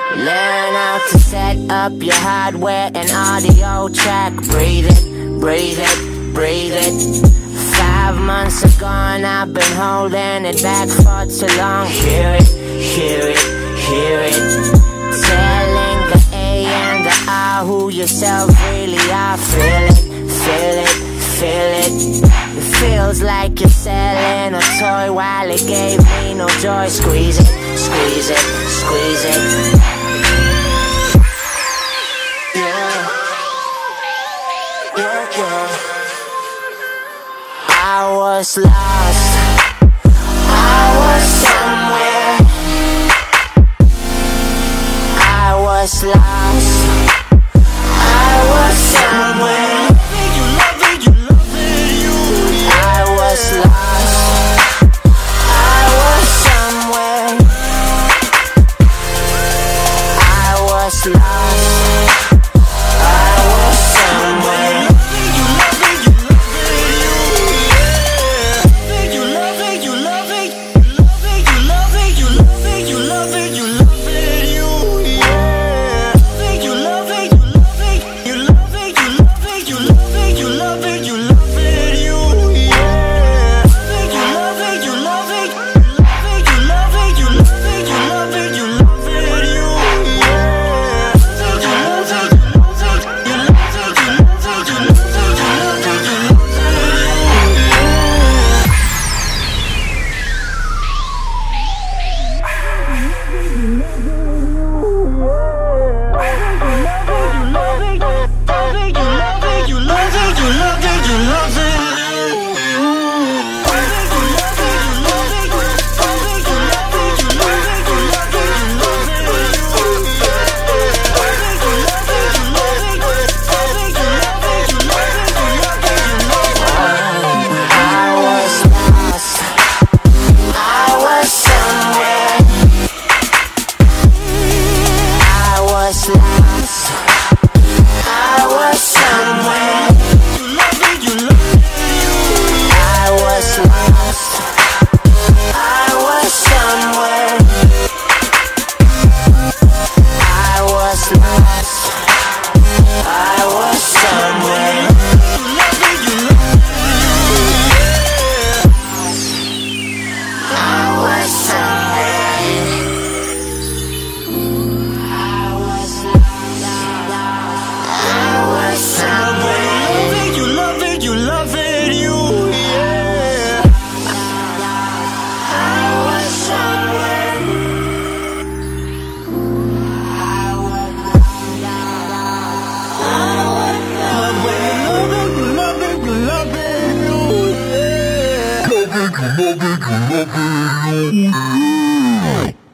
Learn how to set up your hardware and audio track. Breathe it, breathe it, breathe it. 5 months ago and I've been holding it back for too long. Hear it, hear it, hear it. Telling the A and the R who yourself really are. Feel it, feel it, feel it. It feels like you're selling a toy while it gave me no joy. Squeeze it, squeeze it, squeeze it. I was lost, I was somewhere. I was lost, I was somewhere. I was lost, I was somewhere. I was lost, I was somewhere. Love it, love it, love it.